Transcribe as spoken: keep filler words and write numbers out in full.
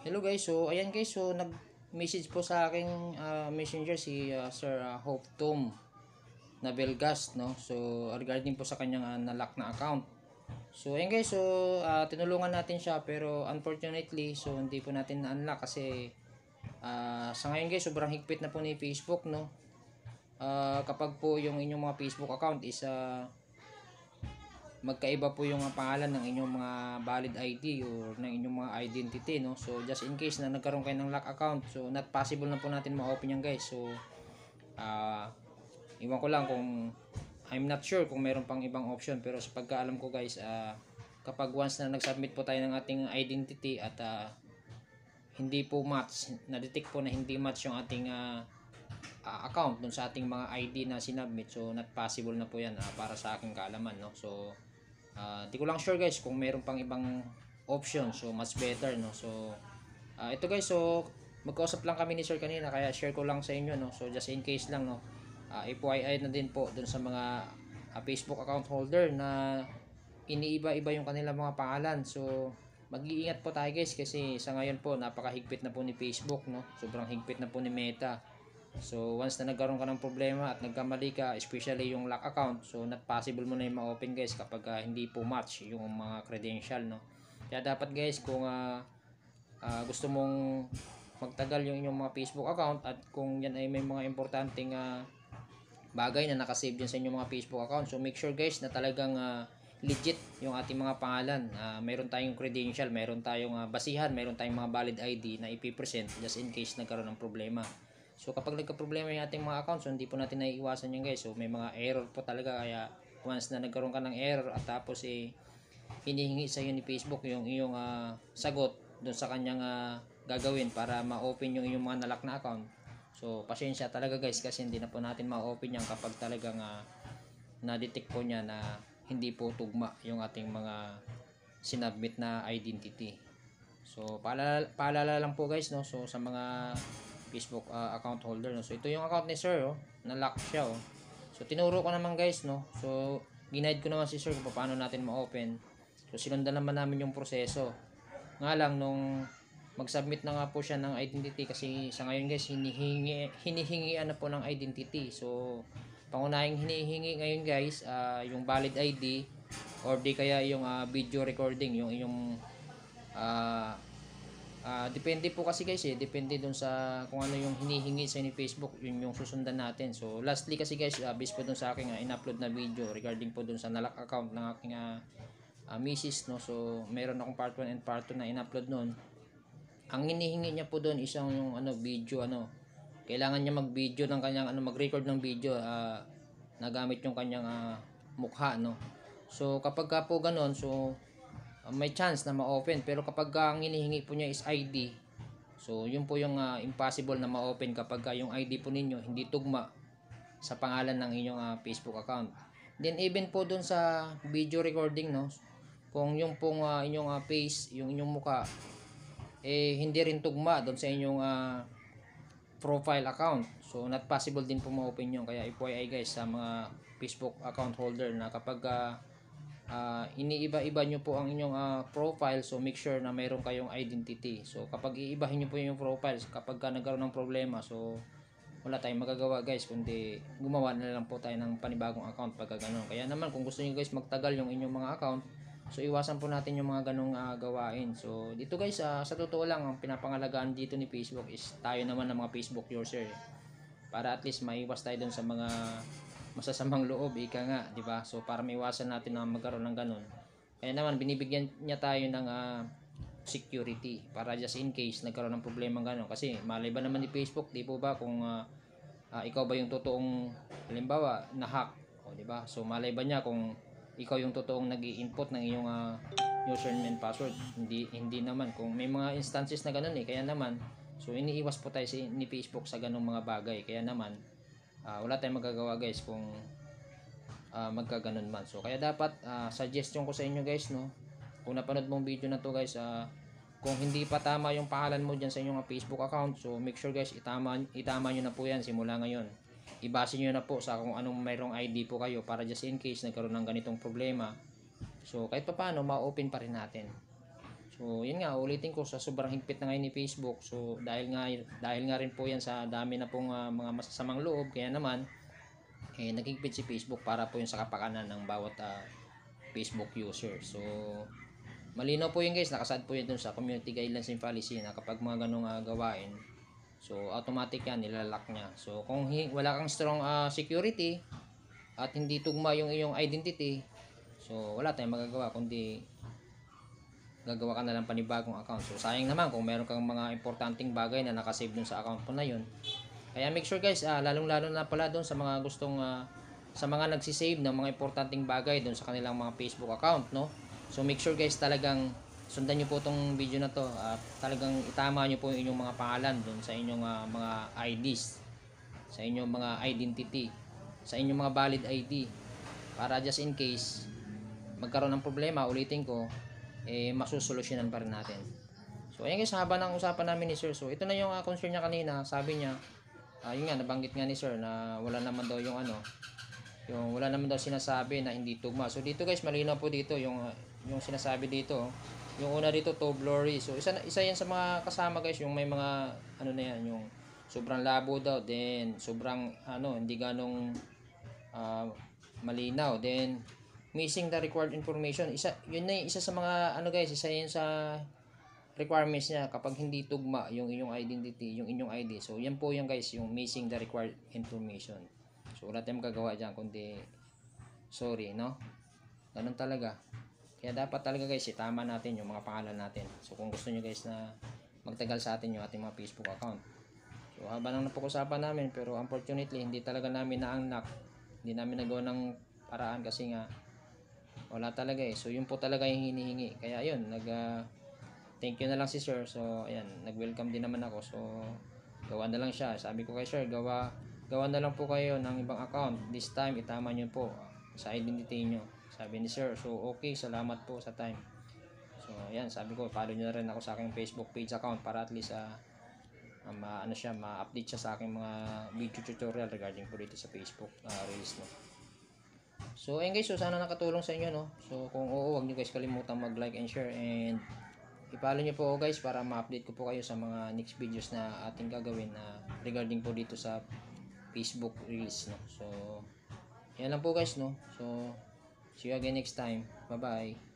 Hello guys, so ayan guys, so nag-message po sa aking ah, messenger si ah, Sir ah, Hope Tom Nabelgas, no? So regarding po sa kanyang ah, na-lock na account. So ayan guys, so ah, tinulungan natin siya pero unfortunately, so hindi po natin na-unlock kasi ah, sa ngayon guys, sobrang higpit na po ni Facebook, no? Ah, kapag po yung inyong mga Facebook account is ah, magkaiba po yung mga pangalan ng inyong mga valid I D or ng inyong mga identity, no? So just in case na nagkaroon kayo ng lock account, so not possible na po natin ma-open yan guys. So ah uh, iwan ko lang kung I'm not sure kung meron pang ibang option, pero sa pagkaalam ko guys, uh, kapag once na nag-submit po tayo ng ating identity at uh, hindi po match, na-detect po na hindi match yung ating uh, uh, account dun sa ating mga I D na sinubmit, so not possible na po yan uh, para sa aking kaalaman, no? So uh, di ko lang sure guys kung meron pang ibang option, so much better, no? So uh, ito guys, so magkausap lang kami ni sir kanina kaya share ko lang sa inyo, no? So just in case lang, no, uh, F Y I na din po dun sa mga uh, Facebook account holder na iniiba-iba yung kanilang mga pangalan. So mag-iingat po tayo guys kasi sa ngayon po napakahigpit na po ni Facebook, no? Sobrang higpit na po ni Meta. So once na nagkaroon ka ng problema at nagkamali ka, especially yung lock account, so not possible mo na yung ma-open guys kapag uh, hindi po match yung mga credential, no? Kaya dapat guys, kung uh, uh, gusto mong magtagal yung inyong mga Facebook account at kung yan ay may mga importanteng uh, bagay na nakasave dyan sa inyong mga Facebook account, so make sure guys na talagang uh, legit yung ating mga pangalan. Uh, mayroon tayong credential, mayroon tayong uh, basihan, mayroon tayong mga valid I D na ipipresent just in case nagkaroon ng problema. So kapag nagka-problema yung ating mga accounts, so hindi po natin naiiwasan yun guys. So may mga error po talaga, kaya once na nagkaroon ka ng error at tapos eh hinihingi sa iyo ni Facebook yung iyong uh, sagot doon sa kanyang uh, gagawin para ma-open yung iyong mga nalock na account. So pasensya talaga guys kasi hindi na po natin ma-open yan kapag talagang uh, na-detect po niya na hindi po tugma yung ating mga sinubmit na identity. So paalala, paalala lang po guys, no, so sa mga Facebook uh, account holder, no. So ito yung account ni sir, oh, na-lock siya, oh. So tinuro ko naman guys, no. So ginaid ko naman si sir kung paano natin ma-open. So sinundan naman namin yung proseso. Nga lang nung mag-submit na nga po siya ng identity kasi sa ngayon guys hinihingi hinihingian na po ng identity. So pangunahing hinihingi ngayon guys uh, yung valid I D or di kaya yung uh, video recording, yung yung uh, uh, depende po kasi guys eh, depende dun sa kung ano yung hinihingi sa ni Facebook, yun yung susundan natin. So lastly kasi guys, uh, based po dun sa aking uh, in-upload na video regarding po dun sa nalock account ng aking uh, uh, misis, no. So meron akong part one and part two na in-upload noon. Ang hinihingi niya po doon isang yung ano video, ano, kailangan niya mag-video ng kanyang ano, mag-record ng video uh, nagamit yung kanyang uh, mukha, no. So kapag ka po ganoon, so uh, may chance na ma-open, pero kapag uh, ang hinihingi po niya is I D, so yun po yung uh, impossible na ma-open kapag uh, yung I D po ninyo hindi tugma sa pangalan ng inyong uh, Facebook account. Then even po doon sa video recording, no, kung yung pong uh, inyong uh, face, yung inyong mukha eh hindi rin tugma doon sa inyong uh, profile account, so not possible din po ma-open yun. Kaya F Y I guys sa mga Facebook account holder na kapag uh, uh, iniiba-iba nyo po ang inyong uh, profile, so make sure na mayroon kayong identity. So kapag iibahin nyo po yung profiles kapag ka nagkaroon ng problema, so wala tayong magagawa guys kundi gumawa na lang po tayo ng panibagong account pagka gano'n. Kaya naman kung gusto niyo guys magtagal yung inyong mga account, so iwasan po natin yung mga ganong uh, gawain. So dito guys, uh, sa totoo lang ang pinapangalagaan dito ni Facebook is tayo naman ng mga Facebook user, eh. Para at least maiwas tayo dun sa mga masasamang loob, ika nga, di ba? So para maiwasan natin na magkaroon ng ganon, kaya naman binibigyan niya tayo ng uh, security para just in case nagkaroon ng problema gano'n. Kasi malay ba naman ni Facebook, di po ba, kung uh, uh, ikaw ba yung totoong halimbawa na hack, o di ba? So malay ba niya kung ikaw yung totoong nag-i-input ng iyong uh, username and password? Hindi hindi naman. Kung may mga instances na gano'n, eh, kaya naman so iniiwas po tayo si, ni Facebook sa ganung mga bagay. Kaya naman uh, wala tayong magagawa guys kung uh, magkaganon man. So kaya dapat uh, suggestion ko sa inyo guys, no, kung napanood mong video na to guys, uh, kung hindi pa tama yung pangalan mo dyan sa inyong Facebook account, so make sure guys itama, itama nyo na po yan simula ngayon. Ibase nyo na po sa kung anong mayroong I D po kayo para just in case nagkaroon ng ganitong problema, so kahit pa paano ma-open pa rin natin. So, yun nga, ulitin ko sa sobrang higpit na ngayon ni Facebook. So, dahil nga dahil nga rin po yan sa dami na pong ah, mga masasamang loob, kaya naman eh nagigpit si Facebook para po yun sa kapakanan ng bawat ah, Facebook user. So, malinaw po yun guys, nakasad po yun dun sa community guidelines and policy na kapag mga ganong ah, gawain, so automatic yan, nilalak niya. So, kung hi- wala kang strong ah, security at hindi tugma yung iyong identity, so wala tayong magagawa kundi gagawa ka na lang panibagong account. So sayang naman kung meron kang mga importanteng bagay na nakasave dun sa account mo na yun. Kaya make sure guys, ah, lalong-lalo na pala dun sa mga gustong ah, sa mga nagsisave ng mga importanteng bagay dun sa kanilang mga Facebook account, no? So make sure guys, talagang sundan nyo po tong video na to at talagang itama nyo po yung inyong mga pangalan dun sa inyong ah, mga I Ds, sa inyong mga identity, sa inyong mga valid I D, para just in case magkaroon ng problema, ulitin ko, eh masusolusyonan pa rin natin. So ayan guys, haba ng usapan namin ni Sir. So ito na yung uh, concern niya kanina. Sabi niya, uh, yun nga, nabanggit nga ni Sir na wala naman daw yung ano, yung wala naman daw sinasabi na hindi tugma. So dito guys, malinaw po dito yung uh, yung sinasabi dito. Yung una dito, to blurry. So isa isa yan sa mga kasama guys, yung may mga ano na yan, yung sobrang labo daw, then sobrang ano, hindi ganong uh, malinaw, then missing the required information. Isa yun na yung isa sa mga ano guys, isa yun sa requirements niya kapag hindi tugma yung inyong identity, yung inyong I D. So yan po yung guys, yung missing the required information. So wala tayong magagawa diyan kundi sorry, no? Ganun talaga. Kaya dapat talaga guys, itama natin yung mga pangalan natin. So kung gusto niyo guys na magtagal sa atin yung ating mga Facebook account. So haba nang napag-usapan namin, pero unfortunately hindi talaga namin na-unlock. Hindi namin nagawa ng paraan kasi nga wala talaga eh. So yun po talaga yung hinihingi. Kaya yun, nag uh, thank you na lang si Sir. So ayan, nag-welcome din naman ako. So gawa na lang siya. Sabi ko kay Sir, gawa gawa na lang po kayo ng ibang account. This time itama niyo po sa identity niyo. Sabi ni Sir. So okay, salamat po sa time. So ayan, sabi ko follow niyo na rin ako sa aking Facebook page account para at least uh, uh, ma ano siya, ma-update siya sa aking mga video tutorial regarding po dito sa Facebook uh, release no. So ayun guys, so sana nakatulong sa inyo no. So kung oo, wag niyo guys kalimutan mag-like and share, and i-follow niyo po ako guys para ma-update ko po kayo sa mga next videos na ating gagawin na regarding po dito sa Facebook release no. So yan lang po guys no. So see you again next time. Bye bye.